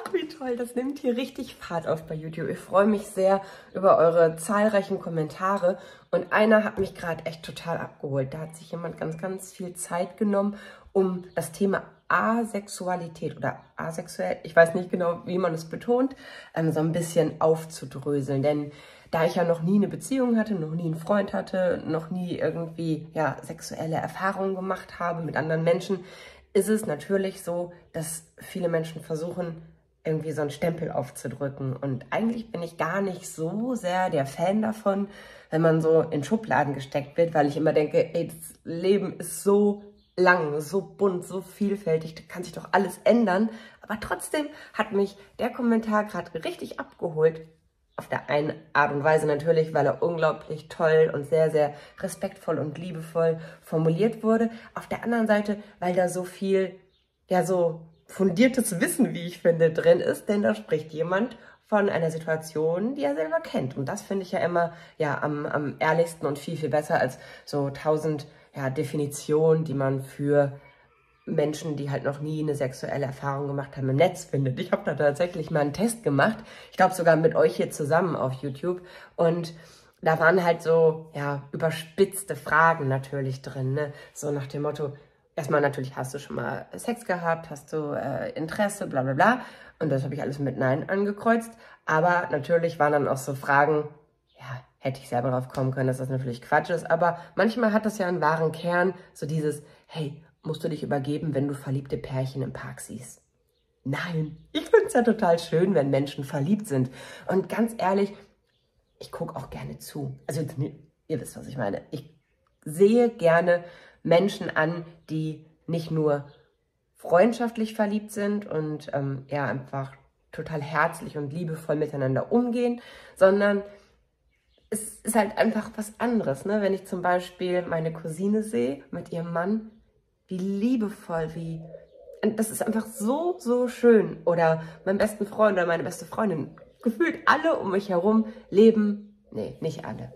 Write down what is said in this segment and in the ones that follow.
Wie toll, das nimmt hier richtig Fahrt auf bei YouTube. Ich freue mich sehr über eure zahlreichen Kommentare und einer hat mich gerade echt total abgeholt. Da hat sich jemand ganz, ganz viel Zeit genommen, um das Thema Asexualität oder asexuell, ich weiß nicht genau, wie man es betont, so ein bisschen aufzudröseln. Denn da ich ja noch nie eine Beziehung hatte, noch nie einen Freund hatte, noch nie irgendwie ja, sexuelle Erfahrungen gemacht habe mit anderen Menschen, ist es natürlich so, dass viele Menschen versuchen, irgendwie so einen Stempel aufzudrücken. Und eigentlich bin ich gar nicht so sehr der Fan davon, wenn man so in Schubladen gesteckt wird, weil ich immer denke, ey, das Leben ist so lang, so bunt, so vielfältig, da kann sich doch alles ändern. Aber trotzdem hat mich der Kommentar gerade richtig abgeholt. Auf der einen Art und Weise natürlich, weil er unglaublich toll und sehr, sehr respektvoll und liebevoll formuliert wurde. Auf der anderen Seite, weil da so viel, ja, so fundiertes Wissen, wie ich finde, drin ist. Denn da spricht jemand von einer Situation, die er selber kennt. Und das finde ich ja immer ja, am ehrlichsten und viel, viel besser als so 1000 ja, Definitionen, die man für Menschen, die halt noch nie eine sexuelle Erfahrung gemacht haben, im Netz findet. Ich habe da tatsächlich mal einen Test gemacht. Ich glaube sogar mit euch hier zusammen auf YouTube. Und da waren halt so, ja, überspitzte Fragen natürlich drin, ne? So nach dem Motto, erstmal natürlich, hast du schon mal Sex gehabt? Hast du Interesse? Bla bla bla. Und das habe ich alles mit Nein angekreuzt. Aber natürlich waren dann auch so Fragen, ja, hätte ich selber drauf kommen können, dass das natürlich Quatsch ist. Aber manchmal hat das ja einen wahren Kern, so dieses, hey, musst du dich übergeben, wenn du verliebte Pärchen im Park siehst? Nein, ich finde es ja total schön, wenn Menschen verliebt sind. Und ganz ehrlich, ich gucke auch gerne zu. Also ihr wisst, was ich meine. Ich sehe gerne Menschen an, die nicht nur freundschaftlich verliebt sind und ja, einfach total herzlich und liebevoll miteinander umgehen, sondern es ist halt einfach was anderes, ne? Wenn ich zum Beispiel meine Cousine sehe mit ihrem Mann, wie liebevoll, wie... Das ist einfach so, so schön. Oder meinen besten Freund oder meine beste Freundin. Gefühlt alle um mich herum leben... Nee, nicht alle.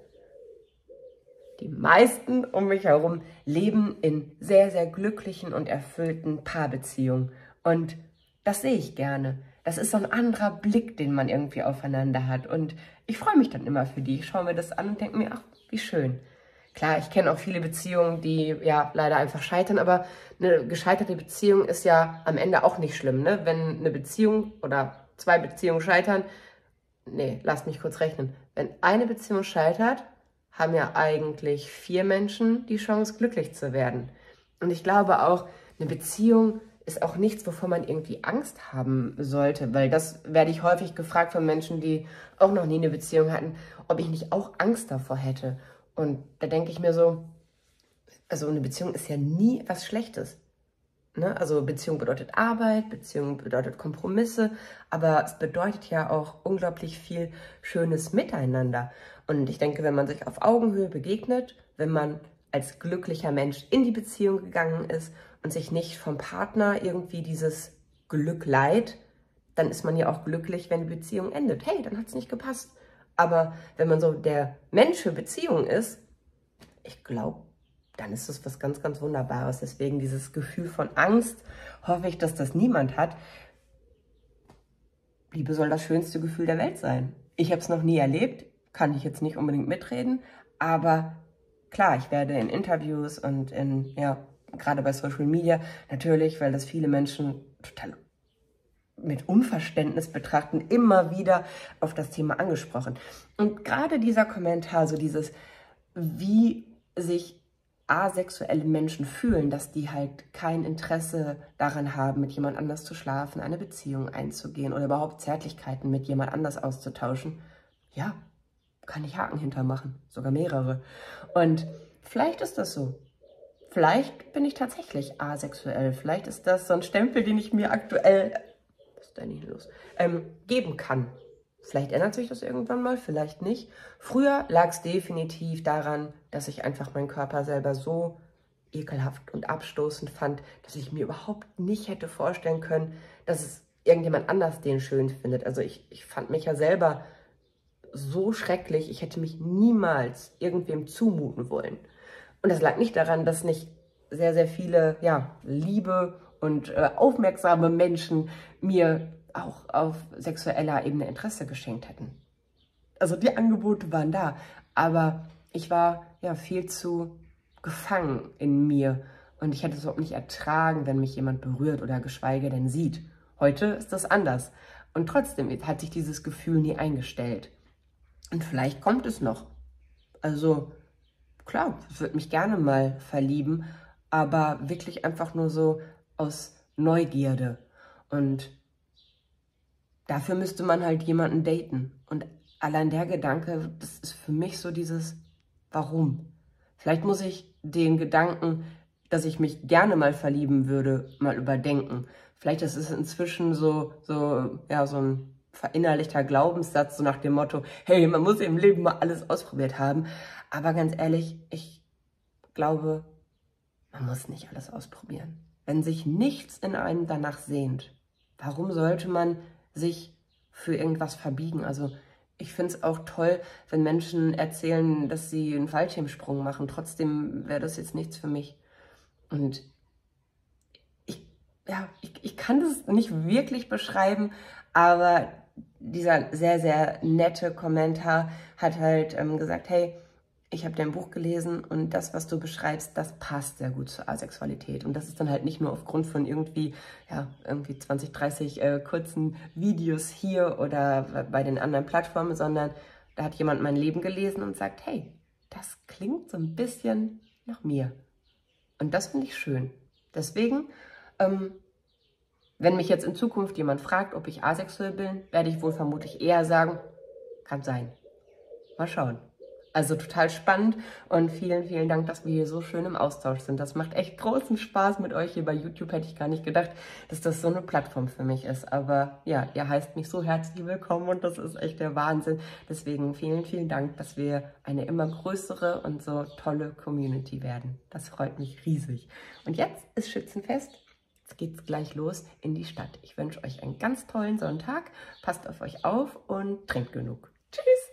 Die meisten um mich herum leben in sehr, sehr glücklichen und erfüllten Paarbeziehungen. Und das sehe ich gerne. Das ist so ein anderer Blick, den man irgendwie aufeinander hat. Und ich freue mich dann immer für die. Ich schaue mir das an und denke mir, ach, wie schön. Klar, ich kenne auch viele Beziehungen, die ja leider einfach scheitern, aber eine gescheiterte Beziehung ist ja am Ende auch nicht schlimm, ne? Wenn eine Beziehung oder zwei Beziehungen scheitern, nee, lasst mich kurz rechnen. Wenn eine Beziehung scheitert, haben ja eigentlich 4 Menschen die Chance, glücklich zu werden. Und ich glaube auch, eine Beziehung ist auch nichts, wovor man irgendwie Angst haben sollte, weil das werde ich häufig gefragt von Menschen, die auch noch nie eine Beziehung hatten, ob ich nicht auch Angst davor hätte. Und da denke ich mir so, also eine Beziehung ist ja nie was Schlechtes. Ne? Also Beziehung bedeutet Arbeit, Beziehung bedeutet Kompromisse, aber es bedeutet ja auch unglaublich viel schönes Miteinander. Und ich denke, wenn man sich auf Augenhöhe begegnet, wenn man als glücklicher Mensch in die Beziehung gegangen ist und sich nicht vom Partner irgendwie dieses Glück leiht, dann ist man ja auch glücklich, wenn die Beziehung endet. Hey, dann hat es nicht gepasst. Aber wenn man so der Mensch für Beziehung ist, ich glaube, dann ist das was ganz, ganz Wunderbares. Deswegen dieses Gefühl von Angst, hoffe ich, dass das niemand hat. Liebe soll das schönste Gefühl der Welt sein. Ich habe es noch nie erlebt, kann ich jetzt nicht unbedingt mitreden, aber klar, ich werde in Interviews und in, ja, gerade bei Social Media natürlich, weil das viele Menschen total mit Unverständnis betrachten, immer wieder auf das Thema angesprochen. Und gerade dieser Kommentar, so dieses, wie sich asexuelle Menschen fühlen, dass die halt kein Interesse daran haben, mit jemand anders zu schlafen, eine Beziehung einzugehen oder überhaupt Zärtlichkeiten mit jemand anders auszutauschen, ja, kann ich Haken hintermachen, sogar mehrere. Und vielleicht ist das so. Vielleicht bin ich tatsächlich asexuell. Vielleicht ist das so ein Stempel, den ich mir aktuell geben kann. Vielleicht ändert sich das irgendwann mal, vielleicht nicht. Früher lag es definitiv daran, dass ich einfach meinen Körper selber so ekelhaft und abstoßend fand, dass ich mir überhaupt nicht hätte vorstellen können, dass es irgendjemand anders den schön findet. Also ich fand mich ja selber so schrecklich, ich hätte mich niemals irgendwem zumuten wollen. Und das lag nicht daran, dass nicht sehr, sehr viele, ja, liebe und aufmerksame Menschen mir auch auf sexueller Ebene Interesse geschenkt hätten. Also die Angebote waren da, aber ich war ja viel zu gefangen in mir und ich hätte es überhaupt nicht ertragen, wenn mich jemand berührt oder geschweige denn sieht. Heute ist das anders und trotzdem hat sich dieses Gefühl nie eingestellt. Und vielleicht kommt es noch. Also klar, ich würde mich gerne mal verlieben, aber wirklich einfach nur so aus Neugierde. Und dafür müsste man halt jemanden daten. Und allein der Gedanke, das ist für mich so dieses Warum. Vielleicht muss ich den Gedanken, dass ich mich gerne mal verlieben würde, mal überdenken. Vielleicht ist es inzwischen so ein verinnerlichter Glaubenssatz, so nach dem Motto, hey, man muss im Leben mal alles ausprobiert haben. Aber ganz ehrlich, ich glaube, man muss nicht alles ausprobieren. Wenn sich nichts in einem danach sehnt, warum sollte man sich für irgendwas verbiegen? Also ich finde es auch toll, wenn Menschen erzählen, dass sie einen Fallschirmsprung machen. Trotzdem wäre das jetzt nichts für mich. Und ich kann das nicht wirklich beschreiben, aber dieser sehr, sehr nette Kommentar hat halt gesagt, hey, ich habe dein Buch gelesen und das, was du beschreibst, das passt sehr gut zur Asexualität. Und das ist dann halt nicht nur aufgrund von irgendwie 20, 30 kurzen Videos hier oder bei den anderen Plattformen, sondern da hat jemand mein Leben gelesen und sagt, hey, das klingt so ein bisschen nach mir. Und das finde ich schön. Deswegen, wenn mich jetzt in Zukunft jemand fragt, ob ich asexuell bin, werde ich wohl vermutlich eher sagen, kann sein. Mal schauen. Also total spannend und vielen, vielen Dank, dass wir hier so schön im Austausch sind. Das macht echt großen Spaß mit euch hier bei YouTube. Hätte ich gar nicht gedacht, dass das so eine Plattform für mich ist. Aber ja, ihr heißt mich so herzlich willkommen und das ist echt der Wahnsinn. Deswegen vielen, vielen Dank, dass wir eine immer größere und so tolle Community werden. Das freut mich riesig. Und jetzt ist Schützenfest. Jetzt geht's gleich los in die Stadt. Ich wünsche euch einen ganz tollen Sonntag. Passt auf euch auf und trinkt genug. Tschüss!